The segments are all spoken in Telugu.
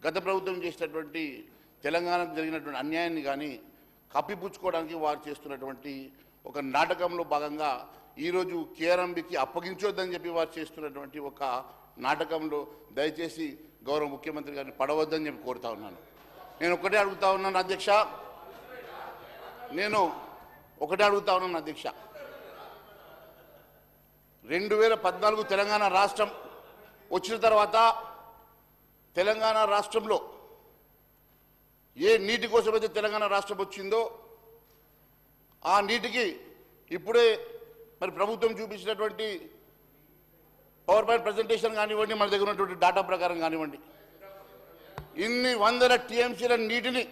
గత ప్రభుత్వం చేసినటువంటి తెలంగాణకు జరిగినటువంటి అన్యాయాన్ని కానీ కప్పిపుచ్చుకోవడానికి వారు చేస్తున్నటువంటి ఒక నాటకంలో భాగంగా ఈరోజు కేఆర్ఎంబీకి అప్పగించొద్దని చెప్పి వారు చేస్తున్నటువంటి ఒక నాటకంలో దయచేసి గౌరవ ముఖ్యమంత్రి గారిని పడవద్దని చెప్పి కోరుతా ఉన్నాను. నేను ఒకటే అడుగుతా ఉన్నాను అధ్యక్ష, నేను ఒకటే అడుగుతా ఉన్నాను అధ్యక్ష, 2014 తెలంగాణ రాష్ట్రం వచ్చిన తర్వాత తెలంగాణ రాష్ట్రంలో ఏ నీటి కోసమైతే తెలంగాణ రాష్ట్రం వచ్చిందో ఆ నీటికి ఇప్పుడే మరి ప్రభుత్వం చూపించినటువంటి పవర్ పాయింట్ ప్రజెంటేషన్ కానివ్వండి, మన దగ్గర ఉన్నటువంటి డాటా ప్రకారం కానివ్వండి, ఇన్ని వందల టీఎంసీల నీటిని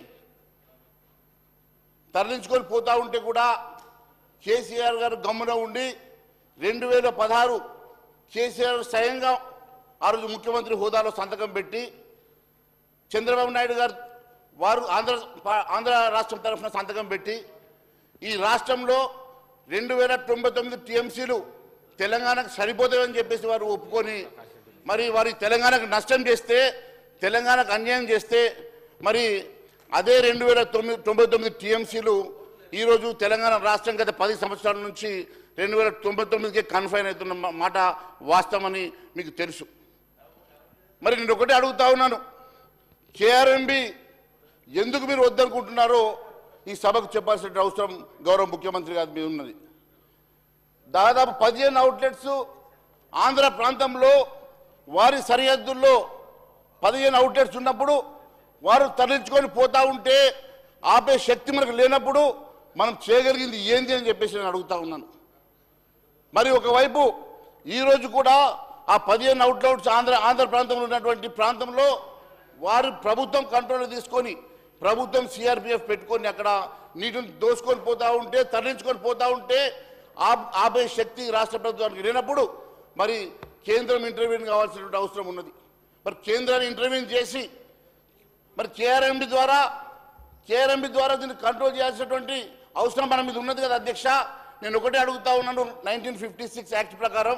తరలించుకొని పోతా ఉంటే కూడా కేసీఆర్ గారు గమ్మున ఉండి 2016 కేసీఆర్ స్వయంగా ఆ రోజు ముఖ్యమంత్రి హోదాలో సంతకం పెట్టి చంద్రబాబు నాయుడు గారు వారు ఆంధ్ర రాష్ట్రం తరఫున సంతకం పెట్టి ఈ రాష్ట్రంలో 2099 టీఎంసీలు తెలంగాణకు సరిపోతాయని చెప్పేసి వారు ఒప్పుకొని మరి వారి తెలంగాణకు నష్టం చేస్తే, తెలంగాణకు అన్యాయం చేస్తే మరి అదే 2099 టీఎంసీలు ఈరోజు తెలంగాణ రాష్ట్రం గత 10 సంవత్సరాల నుంచి 2099కే కన్ఫైన్ అవుతున్న మాట వాస్తవమని మీకు తెలుసు. మరి నేను ఒకటే అడుగుతా ఉన్నాను, కేఆర్ఎంబీ ఎందుకు మీరు వద్దనుకుంటున్నారో ఈ సభకు చెప్పాల్సిన అవసరం గౌరవ ముఖ్యమంత్రి గారి మీద ఉన్నది. దాదాపు 15 అవుట్లెట్స్ ఆంధ్ర ప్రాంతంలో వారి సరిహద్దుల్లో 15 అవుట్లెట్స్ ఉన్నప్పుడు వారు తరలించుకొని పోతా ఉంటే ఆపే శక్తి మనకు లేనప్పుడు మనం చేయగలిగింది ఏంది అని చెప్పేసి నేను అడుగుతా ఉన్నాను. మరి ఒకవైపు ఈరోజు కూడా ఆ 15 అవుట్లెట్స్ ఆంధ్ర ప్రాంతంలో ఉన్నటువంటి ప్రాంతంలో వారు ప్రభుత్వం కంట్రోల్ తీసుకొని ప్రభుత్వం సిఆర్పిఎఫ్ పెట్టుకొని అక్కడ నీటిని దోసుకొని పోతా ఉంటే, తరలించుకొని పోతా ఉంటే ఆపే శక్తి రాష్ట్ర ప్రభుత్వానికి లేనప్పుడు మరి కేంద్రం ఇంటర్వ్యూన్ కావాల్సినటువంటి అవసరం ఉన్నది. మరి కేంద్రాన్ని ఇంటర్వ్యూన్ చేసి మరి కేఆర్ఎంబీ ద్వారా దీన్ని కంట్రోల్ చేయాల్సినటువంటి అవసరం మన మీద ఉన్నది కదా అధ్యక్ష. నేను ఒకటే అడుగుతా ఉన్నాను, 1956 యాక్ట్ ప్రకారం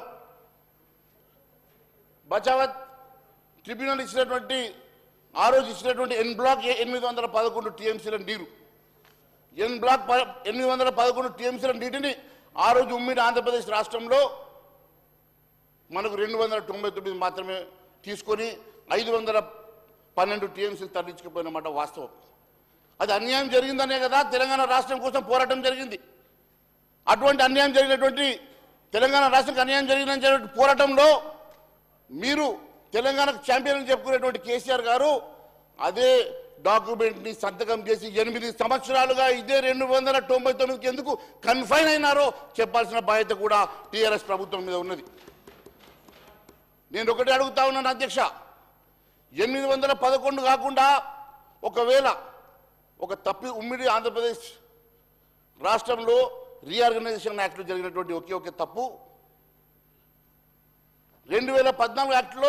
బచావత్ ట్రిబ్యునల్ ఇచ్చినటువంటి ఆ రోజు ఇచ్చినటువంటి ఎన్ బ్లాక్ 811 టీఎంసీల నీరు, ఎన్ బ్లాక్ 811 టీఎంసీల నీటిని ఆ రోజు ఉమ్మడి ఆంధ్రప్రదేశ్ రాష్ట్రంలో మనకు 299 మాత్రమే తీసుకొని 512 టీఎంసీలు తరలించుకుపోయినమాట వాస్తవం. అది అన్యాయం జరిగిందనే కదా తెలంగాణ రాష్ట్రం కోసం పోరాటం జరిగింది. అటువంటి అన్యాయం జరిగినటువంటి తెలంగాణ రాష్ట్రానికి అన్యాయం జరిగిన పోరాటంలో మీరు తెలంగాణకు ఛాంపియన్ అని చెప్పుకునేటువంటి కేసీఆర్ గారు అదే డాక్యుమెంట్ని సంతకం చేసి 8 సంవత్సరాలుగా ఇదే 299కి ఎందుకు కన్ఫైన్ అయినారో చెప్పాల్సిన బాధ్యత కూడా టీఆర్ఎస్ ప్రభుత్వం మీద ఉన్నది. నేను ఒకటే అడుగుతా ఉన్నాను అధ్యక్ష, 811 కాకుండా ఒకవేళ ఒక ఉమ్మడి ఆంధ్రప్రదేశ్ రాష్ట్రంలో రీఆర్గనైజేషన్ యాక్ట్లో జరిగినటువంటి ఒకే తప్పు 2014 యాక్ట్లో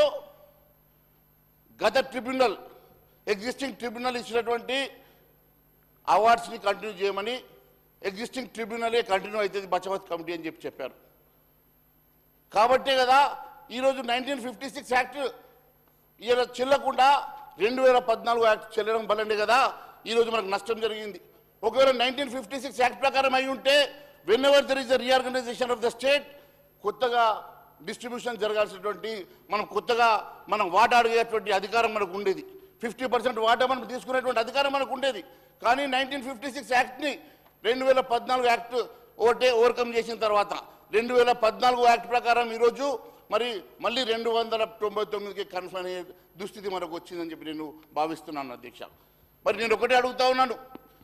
గత ట్రిబ్యునల్ ఎగ్జిస్టింగ్ ట్రిబ్యునల్ ఇచ్చినటువంటి అవార్డ్స్ని కంటిన్యూ చేయమని, ఎగ్జిస్టింగ్ ట్రిబ్యునలే కంటిన్యూ అవుతుంది బచావత్ కమిటీ అని చెప్పారు. కాబట్టే కదా ఈరోజు 1956 యాక్ట్ ఇలా చెల్లకుండా 2014 యాక్ట్ చెల్లడం వల్లనే కదా ఈరోజు మనకు నష్టం జరిగింది. ఒకవేళ 1956 యాక్ట్ ప్రకారం అయి ఉంటే whenever there is the reorganization of the state కొత్తగా డిస్ట్రిబ్యూషన్ జరగాల్సినటువంటి మనం వాటా అడిగేటువంటి అధికారం మనకు ఉండేది, 50% వాటా మనం తీసుకునేటువంటి అధికారం మనకు ఉండేది. కానీ 1956 యాక్ట్ని 2014 యాక్ట్ ఓవర్కమ్ చేసిన తర్వాత 2014 యాక్ట్ ప్రకారం ఈరోజు మళ్ళీ 299కి కన్ఫైన్ అయ్యే దుస్థితి మనకు వచ్చిందని చెప్పి నేను భావిస్తున్నాను అధ్యక్ష. మరి నేను ఒకటే అడుగుతా ఉన్నాను,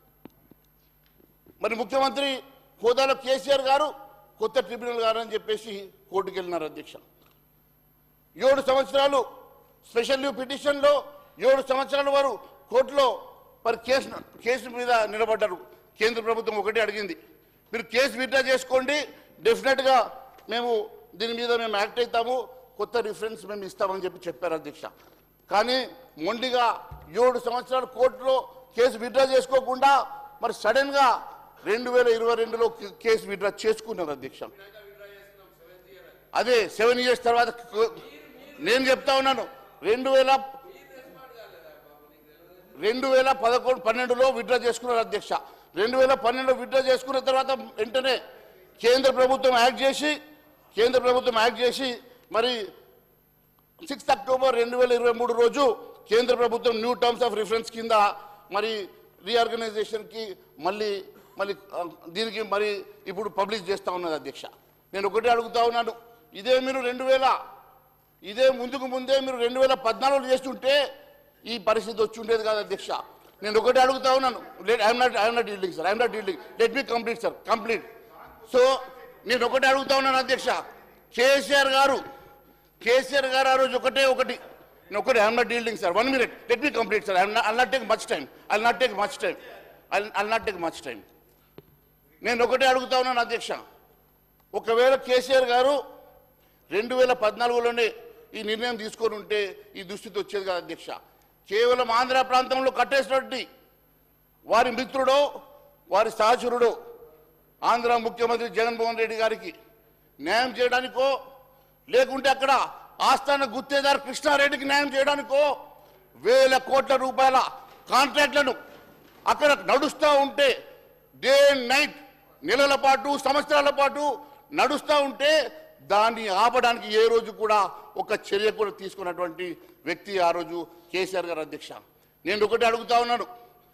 మరి ముఖ్యమంత్రి హోదాలో కేసీఆర్ గారు కొత్త ట్రిబ్యునల్ గారు అని చెప్పేసి కోర్టుకు వెళ్ళినారు అధ్యక్ష. 7 సంవత్సరాలు స్పెషల్ లీవ్ పిటిషన్లో 7 సంవత్సరాల వారు కోర్టులో మరి కేసు మీద నిలబడ్డారు. కేంద్ర ప్రభుత్వం ఒకటే అడిగింది, మీరు కేసు విత్డ్రా చేసుకోండి, డెఫినెట్గా మేము దీని మీద యాక్ట్ అవుతాము, కొత్త రిఫరెన్స్ మేము ఇస్తామని చెప్పారు అధ్యక్ష. కానీ మొండిగా 7 సంవత్సరాలు కోర్టులో కేసు విత్డ్రా చేసుకోకుండా మరి సడన్గా 2022లో కేసు విత్డ్రా చేసుకున్నారు అధ్యక్ష. అదే 7 years తర్వాత నేను చెప్తా ఉన్నాను, 2012లో విత్డ్రా చేసుకున్నారు అధ్యక్ష. 2012లో విత్డ్రా చేసుకున్న తర్వాత వెంటనే కేంద్ర ప్రభుత్వం యాక్ట్ చేసి మరి 6 అక్టోబర్ 2023 రోజు కేంద్ర ప్రభుత్వం న్యూ టర్మ్స్ ఆఫ్ రిఫరెన్స్ కింద మరి రీఆర్గనైజేషన్కి మళ్ళీ దీనికి మరి ఇప్పుడు పబ్లిష్ చేస్తూ ఉన్నది అధ్యక్ష. నేను ఒకటే అడుగుతా ఉన్నాను, ఇదే ముందుకు ముందే మీరు 2014లో చేస్తుంటే ఈ పరిస్థితి వచ్చి ఉండేది కాదు అధ్యక్ష. నేను ఒకటే అడుగుతా ఉన్నాను, I'm not dealing sir, I'm not dealing, let me complete sir, complete. So నేను ఒకటే అడుగుతా ఉన్నాను అధ్యక్ష, కేసీఆర్ గారు ఆ రోజు ఒకటి I'm not dealing sir, 1 minute, let me complete sir, I'll not take much time. నేను ఒకటే అడుగుతా ఉన్నాను అధ్యక్ష, ఒకవేళ కేసీఆర్ గారు 2014లోనే ఈ నిర్ణయం తీసుకొని ఉంటే ఈ దుస్థితి వచ్చేది కాదు అధ్యక్ష. కేవలం ఆంధ్ర ప్రాంతంలో కట్టేసినటువంటి వారి మిత్రుడో వారి సహచరుడో ఆంధ్ర ముఖ్యమంత్రి జగన్మోహన్ రెడ్డి గారికి న్యాయం చేయడానికో, లేకుంటే అక్కడ ఆస్థాన గుత్తేదారు కృష్ణారెడ్డికి న్యాయం చేయడానికో వేల కోట్ల రూపాయల కాంట్రాక్ట్లను అక్కడ నడుస్తూ ఉంటే, డే అండ్ నైట్, నెలల పాటు, సంవత్సరాల పాటు నడుస్తూ ఉంటే దాన్ని ఆపడానికి ఏ రోజు కూడా ఒక చర్య కూడా తీసుకున్నటువంటి వ్యక్తి ఆ రోజు కేసీఆర్ గారు అధ్యక్ష. నేను ఒకటి అడుగుతా ఉన్నాను,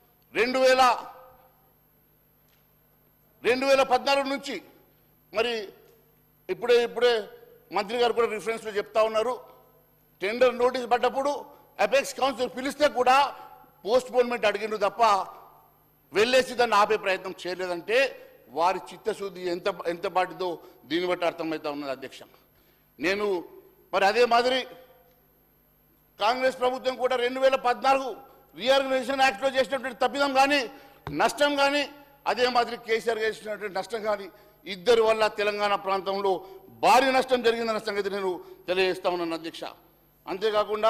2014 నుంచి మరి ఇప్పుడే మంత్రి గారు కూడా రిఫరెన్స్లో చెప్తా ఉన్నారు, టెండర్ నోటీస్ పడ్డప్పుడు అపెక్స్ కౌన్సిల్ పిలిస్తే కూడా పోస్ట్పోన్మెంట్ అడిగిండు తప్ప వెళ్ళేసి దాన్ని ఆపే ప్రయత్నం చేయలేదంటే వారి చిత్తశుద్ధి ఎంత బాటిదో దీన్ని బట్టి అర్థమవుతా ఉన్నది అధ్యక్ష. నేను మరి అదే మాదిరి కాంగ్రెస్ ప్రభుత్వం కూడా 2014 రీఆర్గనైజేషన్ యాక్ట్లో చేసినటువంటి తప్పిదం కానీ, నష్టం కానీ, అదే మాదిరి కేసీఆర్ చేసినటువంటి నష్టం కానీ, ఇద్దరి వల్ల తెలంగాణ ప్రాంతంలో భారీ నష్టం జరిగిందన్న సంగతి నేను తెలియజేస్తా ఉన్నాను అధ్యక్ష. అంతేకాకుండా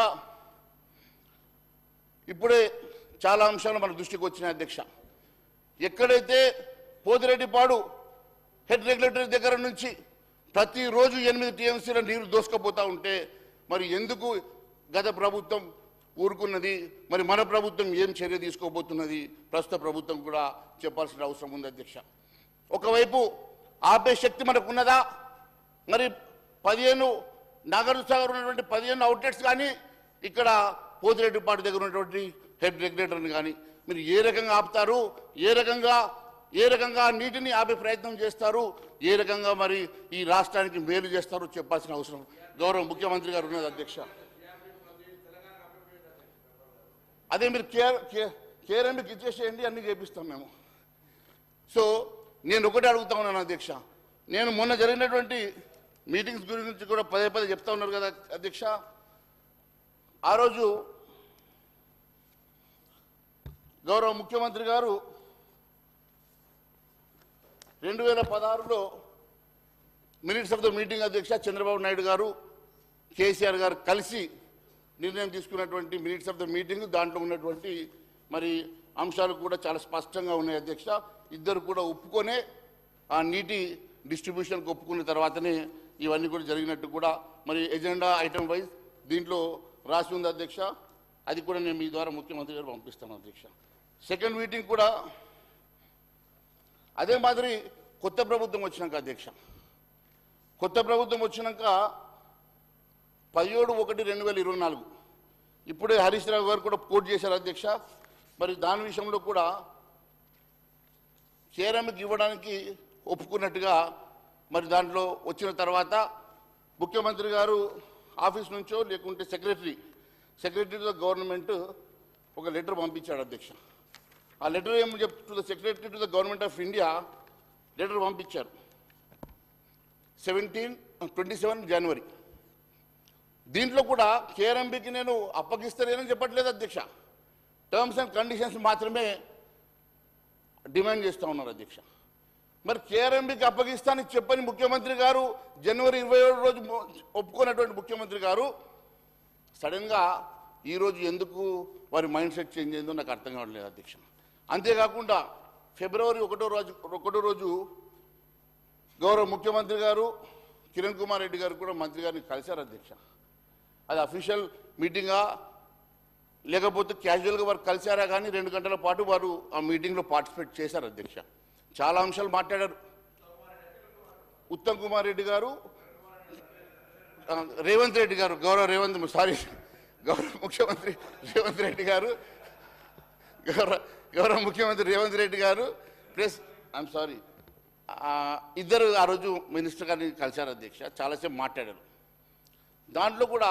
ఇప్పుడే చాలా అంశాలు మన దృష్టికి వచ్చినాయి అధ్యక్ష. ఎక్కడైతే పోతిరెడ్డిపాడు హెడ్ రెగ్యులేటరీ దగ్గర నుంచి ప్రతిరోజు 8 TMCల నీరు దోసుకుపోతూ ఉంటే మరి ఎందుకు గత ప్రభుత్వం ఊరుకున్నది, మరి మన ప్రభుత్వం ఏం చర్య తీసుకోబోతున్నది ప్రస్తుత ప్రభుత్వం కూడా చెప్పాల్సిన అవసరం ఉంది అధ్యక్ష. ఒకవైపు ఆపే శక్తి మనకు ఉన్నదా, మరి 15 నాగార్జునసాగర్ ఉన్నటువంటి 15 అవుట్లెట్స్ కానీ, ఇక్కడ పోతిరెడ్డిపాడు దగ్గర ఉన్నటువంటి హెడ్ రెగ్యులేటర్ని కానీ మీరు ఏ రకంగా ఆపుతారు, ఏ రకంగా నీటిని ఆపే ప్రయత్నం చేస్తారు, ఏ రకంగా మరి ఈ రాష్ట్రానికి మేలు చేస్తారో చెప్పాల్సిన అవసరం గౌరవ ముఖ్యమంత్రి గారు ఉన్నది అధ్యక్ష. అదే మీరు కేఆర్ఎంబీకి ఇచ్చేసేయండి, అన్నీ చేపిస్తాం మేము. సో నేను ఒకటే అడుగుతా ఉన్నాను అధ్యక్ష, నేను మొన్న జరిగినటువంటి మీటింగ్స్ గురించి కూడా పదే చెప్తా ఉన్నారు కదా అధ్యక్ష. ఆ రోజు గౌరవ ముఖ్యమంత్రి గారు 2016లో మినిట్స్ ఆఫ్ ద మీటింగ్ అధ్యక్ష చంద్రబాబు నాయుడు గారు కేసీఆర్ గారు కలిసి నిర్ణయం తీసుకున్నటువంటి మినిట్స్ ఆఫ్ ద మీటింగ్, దాంట్లో ఉన్నటువంటి మరి అంశాలు కూడా చాలా స్పష్టంగా ఉన్నాయి అధ్యక్ష. ఇద్దరు కూడా ఒప్పుకొనే ఆ నీటి డిస్ట్రిబ్యూషన్కి ఒప్పుకున్న తర్వాతనే ఇవన్నీ కూడా జరిగినట్టు కూడా మరి ఎజెండా ఐటమ్ వైజ్ దీంట్లో రాసి ఉంది అధ్యక్ష. అది కూడా నేను మీ ద్వారా ముఖ్యమంత్రి గారు పంపిస్తాను అధ్యక్ష. సెకండ్ మీటింగ్ కూడా అదే మాదిరి కొత్త ప్రభుత్వం వచ్చినాక అధ్యక్ష, కొత్త ప్రభుత్వం వచ్చినాక 17/1/2024 ఇప్పుడే హరీష్ రావు గారు కూడా కోట్ చేశారు అధ్యక్ష. మరి దాని విషయంలో కూడా కేఆర్ఎంకి ఇవ్వడానికి ఒప్పుకున్నట్టుగా మరి దాంట్లో వచ్చిన తర్వాత ముఖ్యమంత్రి గారు ఆఫీస్ నుంచో లేకుంటే సెక్రటరీ టు ద గవర్నమెంట్ ఒక లెటర్ పంపించాడు అధ్యక్ష. ఆ లెటర్ ఏమని చెప్తుంది, secretary to the government of India letter పంపించారు 27 జనవరి. దీంట్లో కూడా కేఆర్ఎంబీకి నేను అప్పగిస్తలేనని చెప్పట్లేదు అధ్యక్ష, టర్మ్స్ అండ్ కండిషన్స్ మాత్రమే డిమాండ్ చేస్తూ ఉన్నారు అధ్యక్ష. మరి కేఆర్ఎంబీకి అప్పగిస్తానని చెప్పని ముఖ్యమంత్రి గారు జనవరి 27 రోజు ఒప్పుకున్నటువంటి ముఖ్యమంత్రి గారు సడన్గా ఈరోజు ఎందుకు వారి మైండ్ సెట్ చేంజ్ అయిందో నాకు అర్థం కావట్లేదు అధ్యక్ష. అంతేకాకుండా ఫిబ్రవరి 1 రోజు గౌరవ ముఖ్యమంత్రి గారు కిరణ్ కుమార్ రెడ్డి గారు కూడా మంత్రి గారిని కలిశారు అధ్యక్ష. అది అఫీషియల్ మీటింగా లేకపోతే క్యాజువల్గా వారు కలిశారా కానీ 2 గంటల పాటు వారు ఆ మీటింగ్లో పార్టిసిపేట్ చేశారు అధ్యక్ష. చాలా అంశాలు మాట్లాడారు. ఉత్తమ్ కుమార్ రెడ్డి గారు, రేవంత్ రెడ్డి గారు, గౌరవ ముఖ్యమంత్రి రేవంత్ రెడ్డి గారు, గౌరవ ముఖ్యమంత్రి రేవంత్ రెడ్డి గారు ప్లస్ ఇద్దరు ఆ రోజు మినిస్టర్ గారిని కలిశారు అధ్యక్ష. చాలాసేపు మాట్లాడారు. దాంట్లో కూడా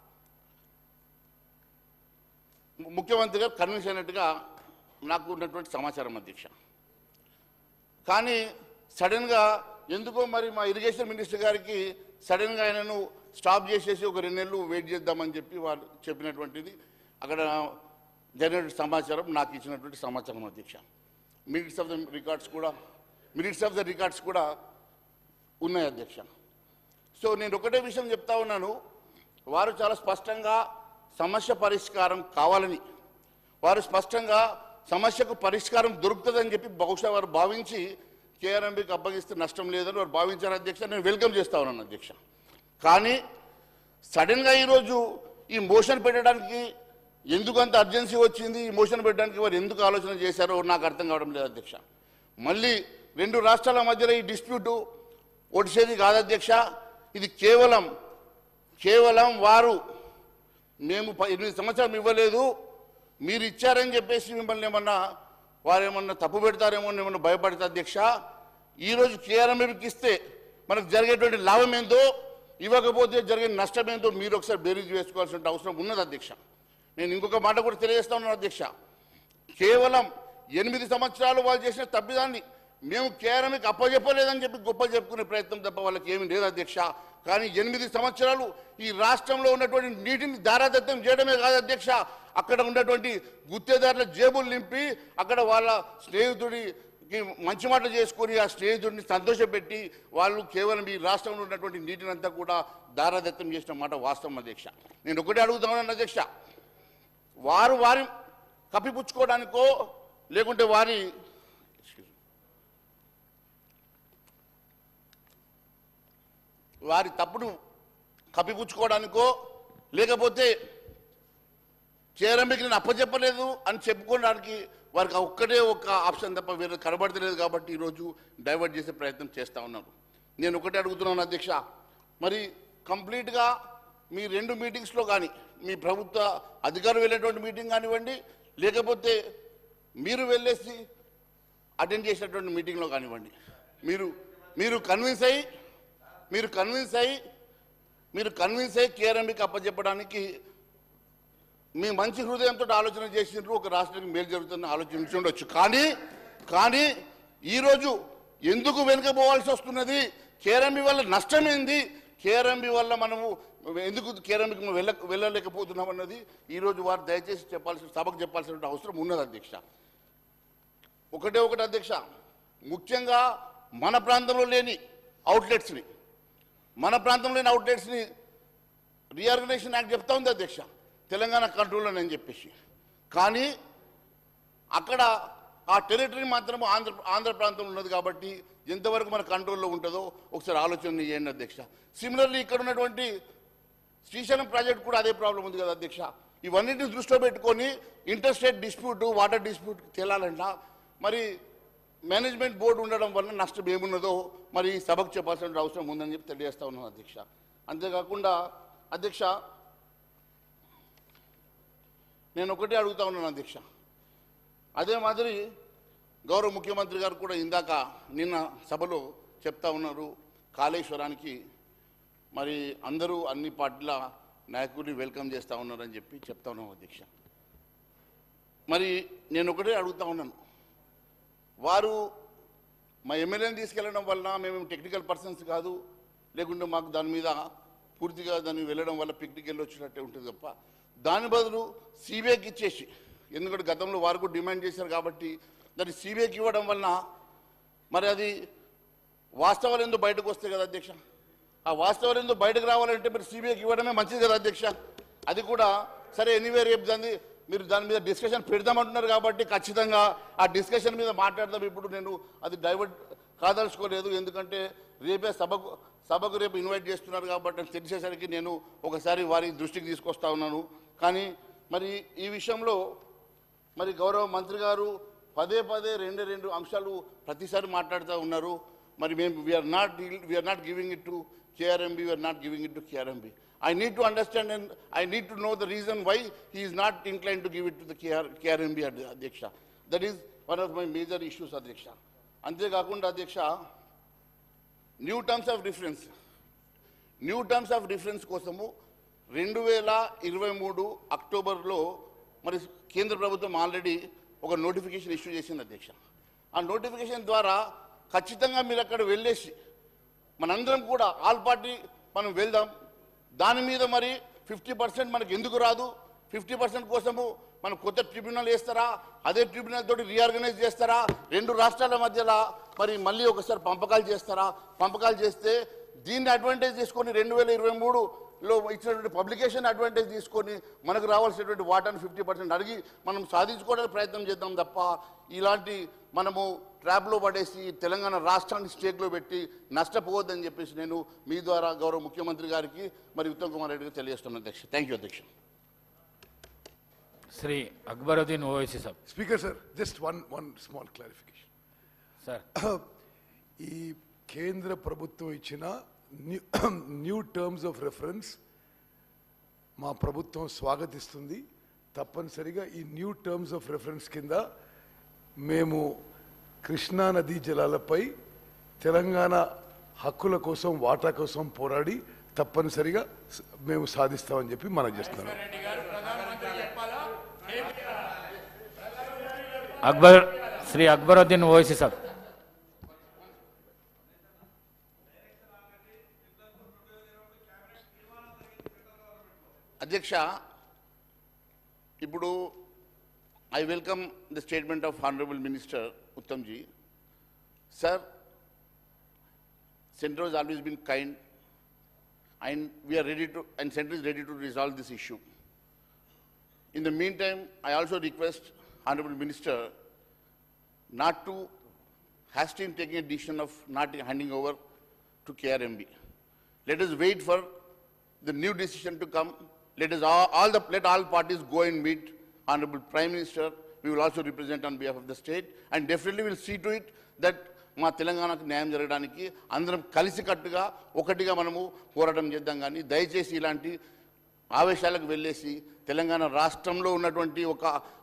ముఖ్యమంత్రి గారు కన్విన్స్ అయినట్టుగా నాకు ఉన్నటువంటి సమాచారం అధ్యక్ష. కానీ సడన్గా ఎందుకో మరి మా ఇరిగేషన్ మినిస్టర్ గారికి సడన్గా ఆయనను స్టాప్ చేసేసి ఒక 2 నెలలు వెయిట్ చేద్దామని చెప్పి వాళ్ళు చెప్పినటువంటిది అక్కడ జరిగిన సమాచారం, నాకు ఇచ్చినటువంటి సమాచారం అధ్యక్ష. మినిట్స్ ఆఫ్ ద రికార్డ్స్ కూడా ఉన్నాయి అధ్యక్ష. సో నేను ఒకటే విషయం చెప్తా ఉన్నాను, వారు చాలా స్పష్టంగా సమస్య పరిష్కారం కావాలని, వారు స్పష్టంగా సమస్యకు పరిష్కారం దొరుకుతుందని చెప్పి బహుశా వారు భావించి కేఆర్ఎంబీకి అప్పగిస్తే నష్టం లేదని వారు భావించారు అధ్యక్ష. నేను వెల్కమ్ చేస్తా ఉన్నాను అధ్యక్ష. కానీ సడన్గా ఈరోజు ఈ మోషన్ పెట్టడానికి ఎందుకు అంత అర్జెన్సీ వచ్చింది, ఈ మోషన్ పెట్టడానికి వారు ఎందుకు ఆలోచన చేశారో నాకు అర్థం కావడం లేదు అధ్యక్ష. మళ్ళీ 2 రాష్ట్రాల మధ్యలో ఈ డిస్ప్యూటు ఒడిసేది కాదు అధ్యక్ష. ఇది కేవలం వారు మేము 8 సంవత్సరాలు ఇవ్వలేదు, మీరు ఇచ్చారని చెప్పేసి మిమ్మల్ని వారు ఏమన్నా తప్పు పెడతారేమో ఏమన్నా భయపడతా అధ్యక్ష. ఈరోజు కేఆర్ఎంబీకి ఇస్తే మనకు జరిగేటువంటి లాభం ఏందో, ఇవ్వకపోతే జరిగే నష్టం ఏందో మీరు ఒకసారి బేరీజ్ వేసుకోవాల్సిన అవసరం ఉన్నది అధ్యక్ష. నేను ఇంకొక మాట కూడా తెలియజేస్తా ఉన్నాను అధ్యక్ష. కేవలం 8 సంవత్సరాలు వాళ్ళు చేసిన తప్పిదాన్ని మేము కేఆర్ఎంబీకి అప్పచెప్పలేదని చెప్పి గొప్ప చెప్పుకునే ప్రయత్నం తప్ప వాళ్ళకి ఏమీ లేదు అధ్యక్ష. కానీ 8 సంవత్సరాలు ఈ రాష్ట్రంలో ఉన్నటువంటి నీటిని దారాదత్తం చేయడమే కాదు అధ్యక్ష, అక్కడ ఉన్నటువంటి గుత్తేదారుల జేబులు నింపి అక్కడ వాళ్ళ స్నేహితుడికి మంచి మాటలు చేసుకొని ఆ స్నేహితుడిని సంతోషపెట్టి వాళ్ళు కేవలం ఈ రాష్ట్రంలో ఉన్నటువంటి నీటిని అంతా కూడా దారాదత్తం చేసిన మాట వాస్తవం అధ్యక్ష. నేను ఒకటే అడుగుతాను అధ్యక్ష, వారి కప్పిపుచ్చుకోవడానికో లేకుంటే వారి తప్పును కప్పిపుచ్చుకోవడానికో లేకపోతే కేఆర్ఎంబీకి నేను అప్పచెప్పలేదు అని చెప్పుకోవడానికి వారికి ఒక్కటే ఒక ఆప్షన్ తప్ప వేరే కనబడతలేదు. కాబట్టి ఈరోజు డైవర్ట్ చేసే ప్రయత్నం చేస్తూ ఉన్నారు. నేను ఒకటే అడుగుతున్నాను అధ్యక్ష, మరి కంప్లీట్గా మీ 2 మీటింగ్స్లో కానీ మీ ప్రభుత్వ అధికారులు వెళ్ళేటువంటి మీటింగ్ కానివ్వండి, లేకపోతే మీరు వెళ్ళేసి అటెండ్ చేసినటువంటి మీటింగ్లో కానివ్వండి, మీరు కన్విన్స్ అయ్యి కేఆర్ఎంబీకి అప్పచెప్పడానికి మీ మంచి హృదయంతో ఆలోచన చేసినారు, ఒక రాష్ట్రానికి మేలు జరుగుతుందని ఆలోచించి ఉండొచ్చు. కానీ ఈరోజు ఎందుకు వెనుకపోవాల్సి వస్తున్నది, కేఆర్ఎంబీ వల్ల నష్టమేంది, కేఆర్ఎంబీ వల్ల మనము ఎందుకు కేఆర్ఎంబీకి వెళ్ళలేకపోతున్నాం అన్నది ఈరోజు వారు దయచేసి సభకు చెప్పాల్సిన అవసరం ఉన్నది అధ్యక్ష. ఒకటే అధ్యక్ష, ముఖ్యంగా మన ప్రాంతంలో లేని అవుట్లెట్స్ని రీఆర్గనైజేషన్ యాక్ట్ చెప్తా ఉంది అధ్యక్ష, తెలంగాణ కంట్రోల్లోనని చెప్పేసి. కానీ అక్కడ ఆ టెరిటరీ మాత్రం ఆంధ్ర ప్రాంతంలో ఉన్నది కాబట్టి ఎంతవరకు మన కంట్రోల్లో ఉంటుందో ఒకసారి ఆలోచన చేయండి అధ్యక్ష. సిమిలర్లీ ఇక్కడ ఉన్నటువంటి శ్రీశైలం ప్రాజెక్ట్ కూడా అదే ప్రాబ్లం ఉంది కదా అధ్యక్ష. ఇవన్నిటిని దృష్టిలో పెట్టుకొని ఇంటర్స్టేట్ డిస్ప్యూట్, వాటర్ డిస్ప్యూట్ తేలాలంట మరి మేనేజ్మెంట్ బోర్డు ఉండడం వల్ల నష్టం ఏమున్నదో మరి సభకు చెప్పాల్సిన అవసరం ఉందని చెప్పి తెలియజేస్తా ఉన్నాను అధ్యక్ష. అంతేకాకుండా అధ్యక్ష, నేను ఒకటే అడుగుతా ఉన్నాను అధ్యక్ష, అదే మాదిరి గౌరవ ముఖ్యమంత్రి గారు కూడా ఇందాక నిన్న సభలో చెప్తా ఉన్నారు, కాళేశ్వరానికి మరి అందరూ అన్ని పార్టీల నాయకుడిని వెల్కమ్ చేస్తూ ఉన్నారని చెప్పి చెప్తా ఉన్నాం అధ్యక్ష. మరి నేను ఒకటే అడుగుతా ఉన్నాను, వారు మా ఎమ్మెల్యేని తీసుకెళ్లడం వల్ల మేము టెక్నికల్ పర్సన్స్ కాదు, లేకుంటే మాకు దాని మీద పూర్తిగా దాన్ని వెళ్ళడం వల్ల పిక్నిక్ వెళ్ళి వచ్చినట్టే ఉంటుంది తప్ప దాని బదులు సిబిఐకి ఇచ్చేసి, ఎందుకంటే గతంలో వారు కూడా డిమాండ్ చేశారు కాబట్టి దాన్ని సిబిఐకి ఇవ్వడం వలన మరి అది వాస్తవాలు ఎందుకు బయటకు వస్తాయి కదా అధ్యక్ష. ఆ వాస్తవాలు ఎందుకు బయటకు రావాలంటే మీరు సిబిఐకి ఇవ్వడమే మంచిది కదా అధ్యక్ష. అది కూడా సరే ఎనీవే రేపు మీరు దాని మీద డిస్కషన్ పెడదామంటున్నారు కాబట్టి ఖచ్చితంగా ఆ డిస్కషన్ మీద మాట్లాడదాం. ఇప్పుడు నేను అది డైవర్ట్ కాదలుచుకోలేదు, ఎందుకంటే రేపే సభకు రేపు ఇన్వైట్ చేస్తున్నారు కాబట్టి తెలిసేసరికి నేను ఒకసారి వారి దృష్టికి తీసుకొస్తా ఉన్నాను. కానీ మరి ఈ విషయంలో మరి గౌరవ మంత్రి గారు పదే పదే రెండు అంశాలు ప్రతిసారి మాట్లాడుతూ ఉన్నారు. మరి మేము we're not giving it to KRMB, we're not giving it to KRMB. I need to understand and I need to know the reason why he is not inclined to give it to the KRMB, Adhyaksha. That is one of my major issues, Adhyaksha. అంతేకాకుండా అధ్యక్ష, న్యూ టర్మ్స్ ఆఫ్ రిఫరెన్స్ కోసము 2023 అక్టోబర్లో మరి కేంద్ర ప్రభుత్వం ఆల్రెడీ ఒక నోటిఫికేషన్ ఇష్యూ చేసింది అధ్యక్ష. ఆ నోటిఫికేషన్ ద్వారా ఖచ్చితంగా మీరు అక్కడ వెళ్ళేసి మనందరం కూడా ఆల్ పార్టీ మనం వెళ్దాం. దాని మీద మరి 50% మనకు ఎందుకు రాదు, 50% కోసము మనం కొత్త ట్రిబ్యునల్ వేస్తారా, అదే ట్రిబ్యునల్ తోటి రీఆర్గనైజ్ చేస్తారా, రెండు రాష్ట్రాల మధ్యలో మరి మళ్ళీ ఒకసారి పంపకాలు చేస్తారా, పంపకాలు చేస్తే దీన్ని అడ్వాంటేజ్ తీసుకొని 2023లో ఇచ్చినటువంటి పబ్లికేషన్ అడ్వాంటేజ్ తీసుకొని మనకు రావాల్సినటువంటి వాటాను 50% అడిగి మనం సాధించుకోవడానికి ప్రయత్నం చేద్దాం తప్ప ఇలాంటి మనము ట్రాప్లో పడేసి తెలంగాణ రాష్ట్రాన్ని స్టేక్లో పెట్టి నష్టపోవద్దని చెప్పేసి నేను మీ ద్వారా గౌరవ ముఖ్యమంత్రి గారికి మరి ఉత్తమ్ కుమార్ రెడ్డికి తెలియజేస్తున్నాను అధ్యక్ష. థ్యాంక్ యూ అధ్యక్ష. Sri Akbaruddin OIC sir. Speaker sir, just one small clarification. Sir. ఈ కేంద్ర ప్రభుత్వం ఇచ్చిన న్యూ టర్మ్స్ ఆఫ్ రెఫరెన్స్ మా ప్రభుత్వం స్వాగతిస్తుంది. తప్పనిసరిగా ఈ న్యూ టర్మ్స్ ఆఫ్ రెఫరెన్స్ కింద మేము కృష్ణా నదీ జలాలపై తెలంగాణ హక్కుల కోసం వాటా కోసం పోరాడి తప్పనిసరిగా మేము సాధిస్తామని చెప్పి మనం చేస్తున్నాం. Sri Akbaruddin OIC sir. అధ్యక్ష, ఇప్పుడు I welcome the statement of Honorable Minister Uttamji. Sir, Centre has always been kind and we are ready to, and Centre is ready to resolve this issue. In the meantime, I also request Honorable Minister not to hasty in taking a decision of not handing over to KRMB. Let us wait for the new decision to come. Let all parties go and meet Honorable Prime Minister. We will also represent on behalf of the state and definitely will see to it that మా తెలంగాణకు న్యాయం జరగడానికి అందరం కలిసికట్టుగా ఒకటిగా మనము పోరాటం చేద్దాం. కానీ దయచేసి ఇలాంటి ఆవేశాలకు వెళ్ళేసి తెలంగాణ రాష్ట్రంలో ఉన్నటువంటి ఒక